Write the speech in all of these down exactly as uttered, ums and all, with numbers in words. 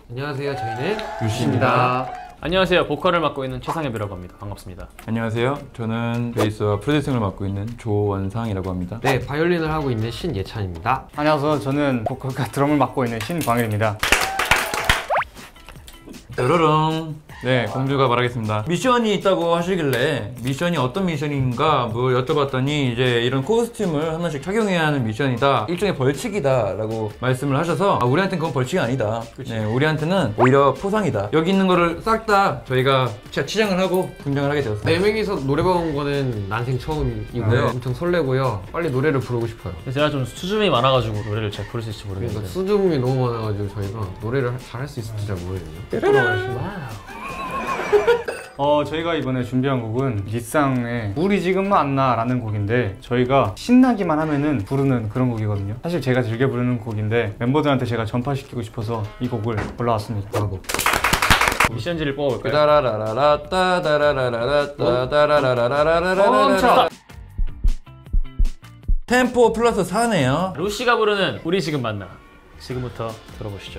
안녕하세요. 저희는 유씨입니다. 안녕하세요. 보컬을 맡고 있는 최상엽이라고 합니다. 반갑습니다. 안녕하세요. 저는 베이스와 프로듀싱을 맡고 있는 조원상이라고 합니다. 네, 바이올린을 하고 있는 신예찬입니다. 안녕하세요. 저는 보컬과 드럼을 맡고 있는 신광일입니다. 뾰로롱. 네, 공주가 말하겠습니다. 미션이 있다고 하시길래 미션이 어떤 미션인가 뭐 여쭤봤더니 이제 이런 코스튬을 하나씩 착용해야 하는 미션이다, 일종의 벌칙이다 라고 말씀을 하셔서 아, 우리한테는 그건 벌칙이 아니다. 네, 우리한테는 오히려 포상이다. 여기 있는 거를 싹 다 저희가 치장을 하고 분장을 하게 되었습니다. 네 명이서 노래방 온 거는 난생 처음이고요. 네. 엄청 설레고요. 빨리 노래를 부르고 싶어요. 제가 좀 수줍음이 많아가지고 노래를 잘 부를 수 있을지 그러니까 모르겠는데 수줍음이 너무 많아가지고 저희가 노래를 잘 할 수 있을지 잘 모르겠네요. 어, 저희가 이번에 준비한 곡은 리쌍의 우리 지금 만나 라는 곡인데, 저희가 신나기만 하면은 부르는 그런 곡이거든요. 사실 제가 즐겨 부르는 곡인데 멤버들한테 제가 전파시키고 싶어서 이 곡을 골라왔습니다. 브라보. 미션지를 뽑아볼까요? 따라라라라 따다라라라라 따다라라라라라라라라. 템포 플러스 사네요. 루시가 부르는 우리 지금 만나. 지금부터 들어보시죠.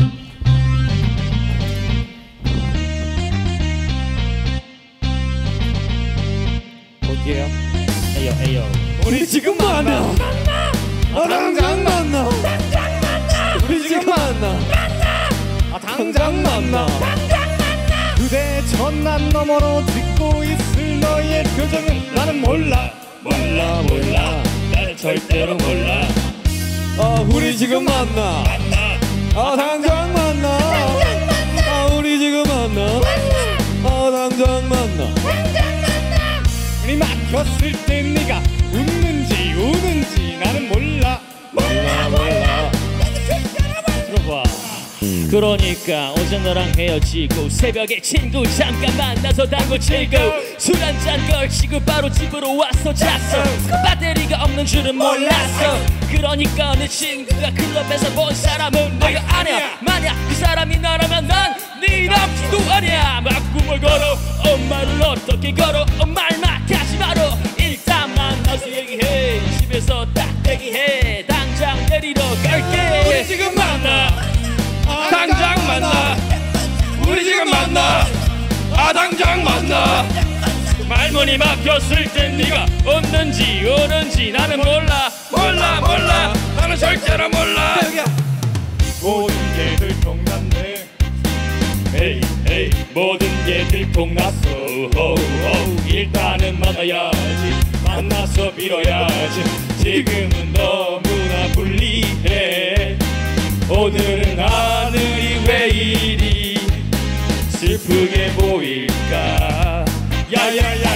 어디에요? 에요 에요. 우리 지금 만나. 만나. 아, 당장 만나. 당장 만나. 우리 지금 만나. 만나. 아, 당장 만나. 당장 만나. 그대 전남 너머로 듣고 있을 너의 표정은 나는 몰라. 몰라 몰라. 나는 절대로 몰라. 아, 우리 지금 만나. 만나. 아, 당장 만나. 당장 만나. 아, 우리 지금 만나. 만나. 아, 당장 만나. 당장 만나. 우리 막혔을 때 네가 웃는지 우는지 나는 몰라. 몰라 몰라. 들어봐. 그러니까 어제 너랑 헤어지고 새벽에 친구 잠깐 만나서 당구 치고 술 한잔 걸치고 바로 집으로 와서 잤어. 배터리가 없는 줄은 몰랐어. 그러니까 내 친구가 클럽에서 본 사람은 너가 아니야. 만약 그 사람이 나라면 난 네 남친도 아니야. 막 꿈을 걸어 엄마를 어떻게 걸어 말만 하지 마라. 일단 만나서 얘기해. 집에서 딱 대기해. 당장 내리러 갈게. 우리 지금 만나. 아, 당장 만나. 우리 지금 만나. 아, 당장 만나. 말문이 막혔을 땐 네가 없는지 오는지 나는 몰라. 몰라 몰라. 나는 절대로 몰라. 모든 게 들통났네. 에이 에이 모든 게 들통났어. 오우, 오우. 일단은 만나야지. 만나서 빌어야지. 지금은 너무나 불리해. 오늘은 하늘이 왜 이리 슬프게 보일까. 야야야.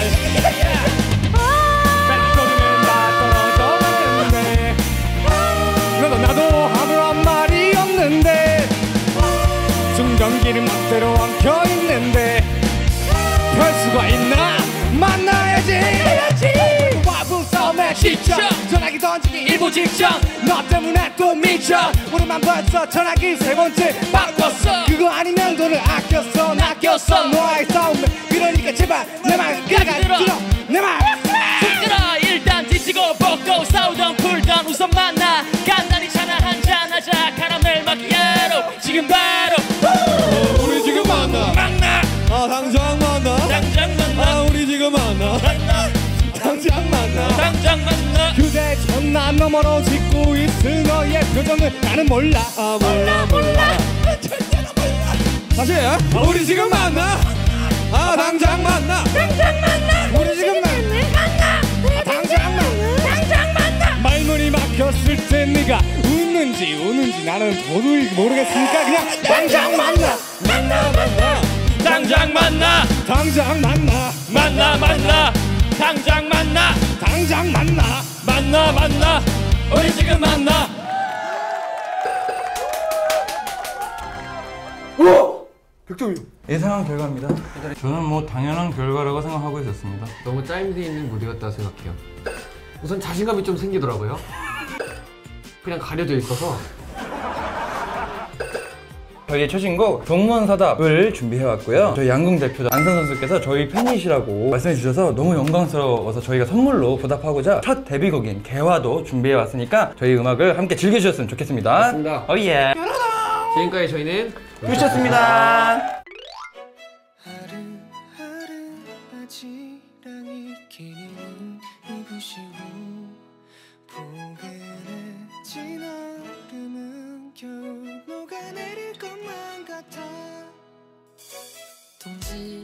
뱃소리는 다 떨어져 갔는데 너도 나도 아무런 말이 없는데 중전기는 맘대로 엉켜있는데 별 수가 있나. 만나야지. 와부 싸움에 지쳐 전화기 던지기 일부 직전. 너 때문에 또 미쳐. 우리만 벌써 전화기 세 번째 바꿨어. 그거 아니면 돈을 아꼈어. 낚였어 너와의 싸움에. 그러니까 제발 내 말 끝까지 들어. 내 말 들어. 일단 뒤지고 벗고 싸우던 풀던 우선 만나. 간단히 차나 한잔하자. 카라멜 마키아로 지금 바로. 우리 지금 만나. 만나. 아, 당장 만나. 당장 만나. 아, 우리 지금 만나. 만나. 당장 만나. 당장 만나. 그대 전남 너머로 짓고 있을 너의 표정은 나는 몰라. 아, 몰라 몰라. 절대로 몰라. 다시 해. 아, 우리 지금 만나. 아, 당장 만나. 당장 만나. 우리 지금 만나. 아, 당장 만나. 당장 만나. 말문이 막혔을 때 네가 웃는지 우는지 나는 도저히 모르겠으니까 그냥 당장 만나. 만나 만나. 당장 만나. 당장 만나. 만나 만나. 당장 만나. 당장 만나. 만나 만나. 우리 지금 만나. 예상한 결과입니다. 저는 뭐 당연한 결과라고 생각하고 있었습니다. 너무 짜임새 있는 무대였다 생각해요. 우선 자신감이 좀 생기더라고요. 그냥 가려져 있어서. 저희 최신곡 동문서답을 준비해왔고요. 저희 양궁 대표 안선 선수께서 저희 팬이시라고 말씀해 주셔서 너무 영광스러워서 저희가 선물로 보답하고자 첫 데뷔곡인 개화도 준비해왔으니까 저희 음악을 함께 즐겨주셨으면 좋겠습니다. 맞습니다. 오예. 지금까지 저희는 뮤지였습니다. 바지랑이 끼니는 입으시고 포근해진 얼음은 겨우 녹아내릴 것만 같아 동지